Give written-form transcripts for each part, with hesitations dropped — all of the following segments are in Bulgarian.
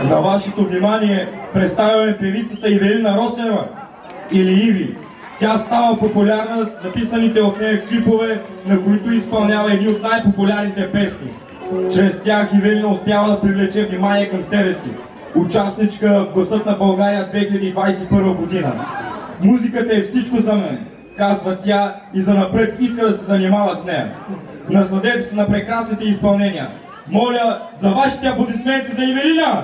На вашето внимание представяме певицата Ивелина Росева или Иви. Тя става популярна с записаните от нея клипове, на които изпълнява едни от най-популярните песни. Чрез тях Ивелина успява да привлече внимание към себе си. Участничка в Гласът на България 2021 година. Музиката е всичко за мен, казва тя, и занапред иска да се занимава с нея. Насладете се на прекрасните изпълнения. Моля за вашите аплодисменти за Ивелина!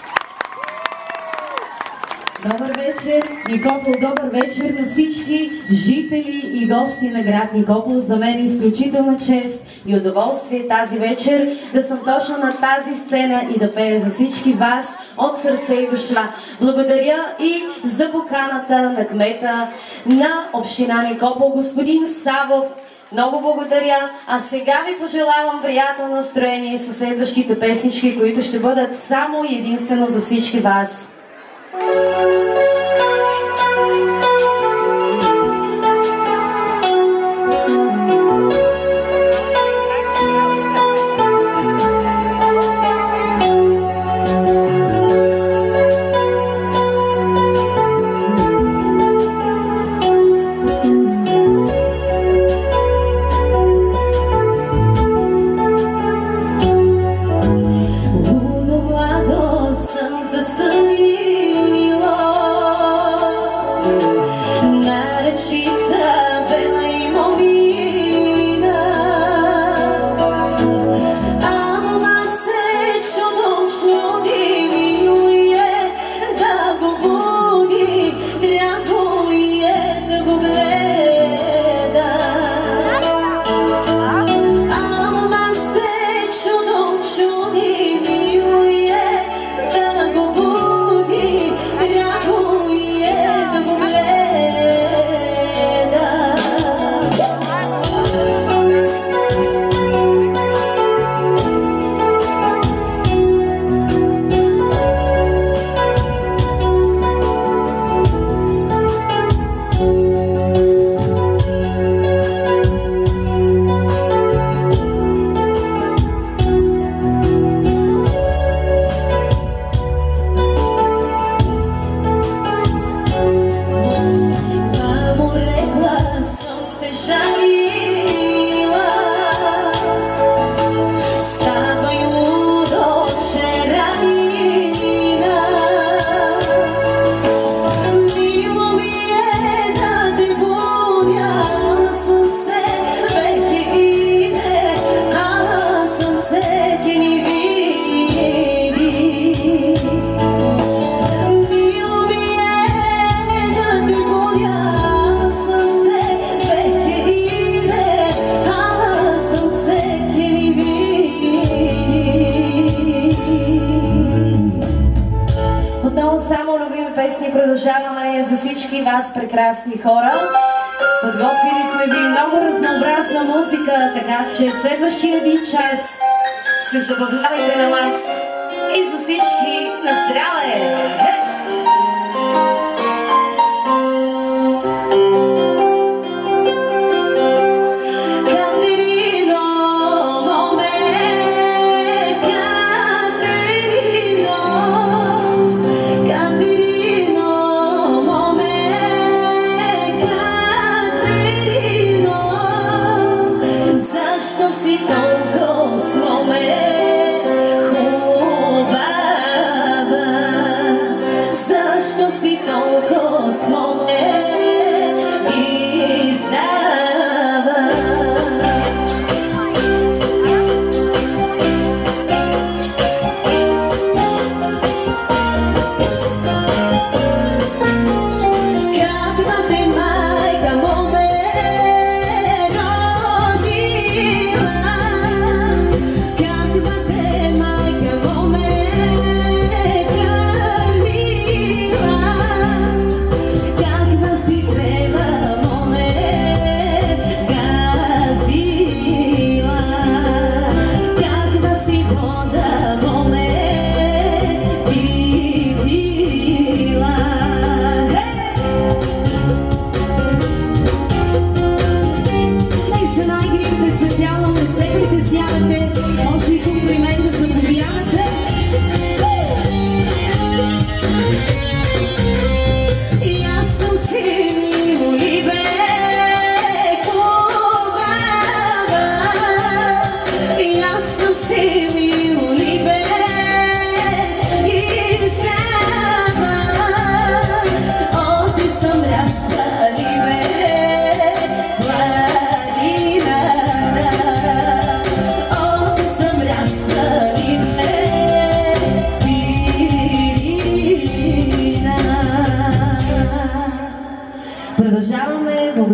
Добър вечер, Никопол, добър вечер на всички жители и гости на град Никопол. За мен е изключителна чест и удоволствие тази вечер да съм точно на тази сцена и да пея за всички вас от сърце и душа. Благодаря и за поканата на кмета на община Никопол, господин Савов. Много благодаря, а сега ви пожелавам приятно настроение със следващите песнички, които ще бъдат само и единствено за всички вас. Продължаваме за всички вас, прекрасни хора. Подготвили сме ви много разнообразна музика, така че следващия един час се забавлявайте на макс. И за всички наздраве!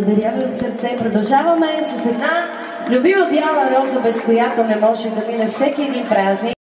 Благодаря ви от сърце. Продължаваме с една любима бяла роза, без която не може да мине всеки един празник.